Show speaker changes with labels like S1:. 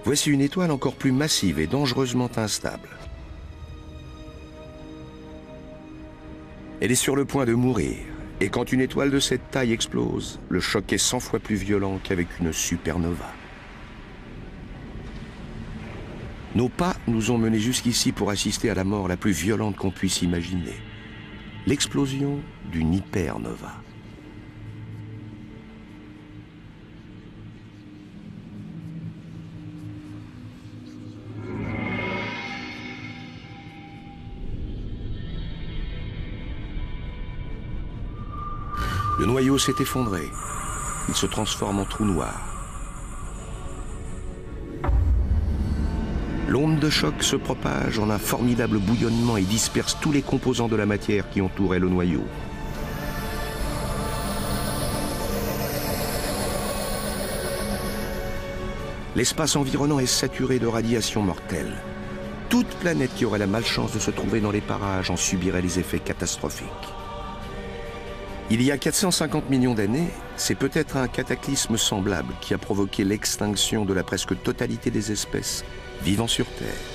S1: Voici une étoile encore plus massive et dangereusement instable. Elle est sur le point de mourir, et quand une étoile de cette taille explose, le choc est 100 fois plus violent qu'avec une supernova. Nos pas nous ont menés jusqu'ici pour assister à la mort la plus violente qu'on puisse imaginer. L'explosion d'une hypernova. Le noyau s'est effondré. Il se transforme en trou noir. L'onde de choc se propage en un formidable bouillonnement et disperse tous les composants de la matière qui entouraient le noyau. L'espace environnant est saturé de radiation mortelle. Toute planète qui aurait la malchance de se trouver dans les parages en subirait les effets catastrophiques. Il y a 450 millions d'années, c'est peut-être un cataclysme semblable qui a provoqué l'extinction de la presque totalité des espèces vivant sur Terre.